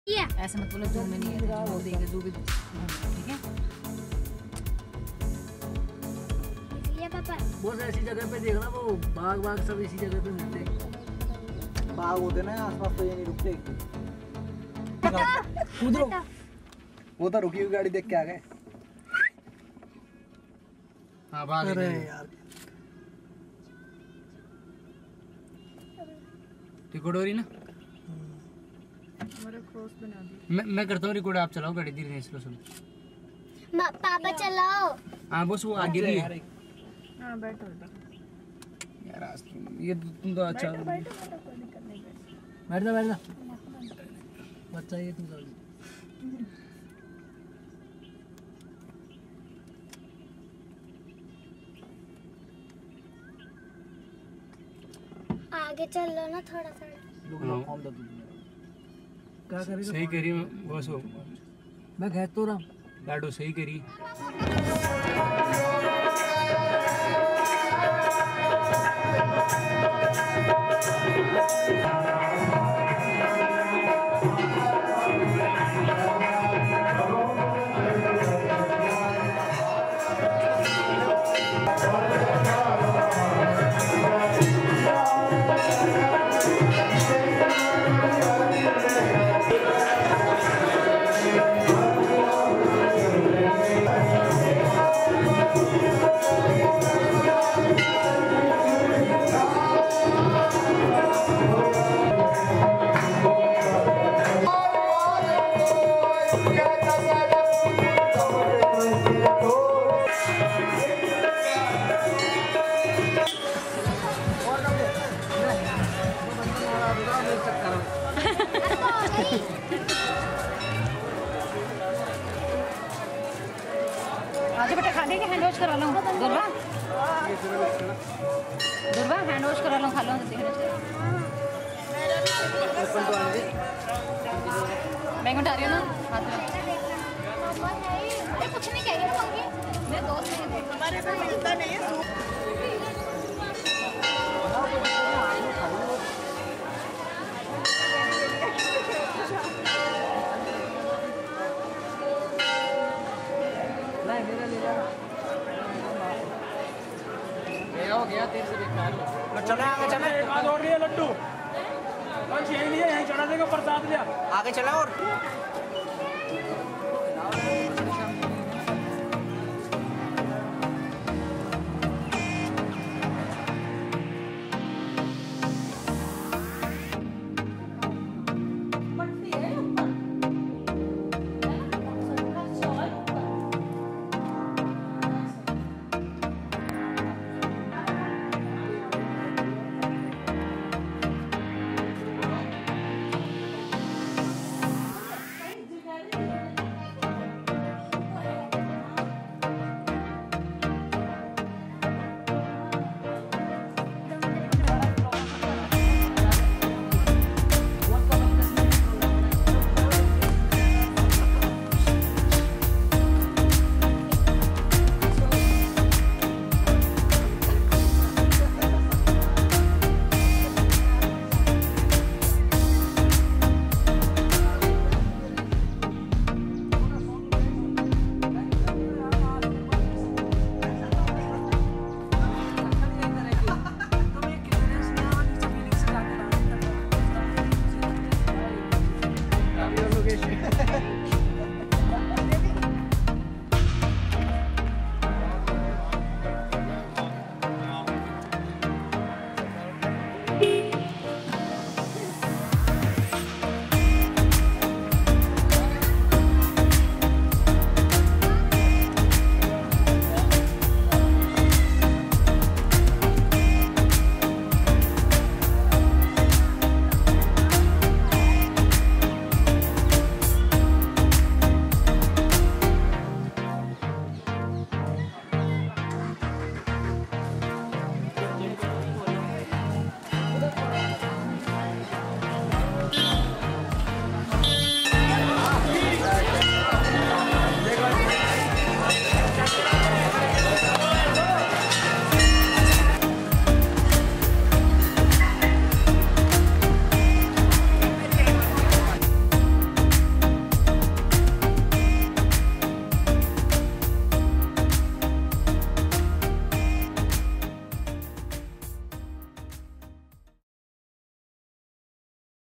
ऐसे मत बोलो जू में नहीं है, वो देंगे जू भी, ठीक है। बहुत ऐसी जगह पे देखना, वो बाग सब इसी जगह पे मिलते हैं। बाग होते ना आसपास, तो ये नहीं रुकते। वो तो रुकी हुई गाड़ी देख के आ गए। हाँ भाग अरे यार रिकॉर्ड हो रही ना। हमारा क्रॉस बना दी। मैं करता हूँ रिकॉर्ड, आप चलाओ गाड़ी धीरे स्लो स्लो। पापा चलाओ। हाँ बस वो आगे भी है। हाँ बैठो यार आज ये तुम तो अच्छा बैठ जा बच्चा ये तुम आगे चल लो ना थोड़ा थोड़ा। क्या करेगा? सही करी बस वो मैं कह तो रहा लाडो सही करी। आज बेटा खा लेंगे, हैंड वॉश करा लो। दुर्वा हैंड वॉश करा लो, खा लो। मैं उठा रही हूँ ना हाथ में। अरे कुछ नहीं चाहिए, मेरे दोस्त हैं, हमारे को मिलता नहीं है। हो गया तेरे से बेकार। चले आगे चले, एक बात और है लड्डू, बस यही नहीं है, यही चढ़ा देगा प्रसाद लिया। आगे चले और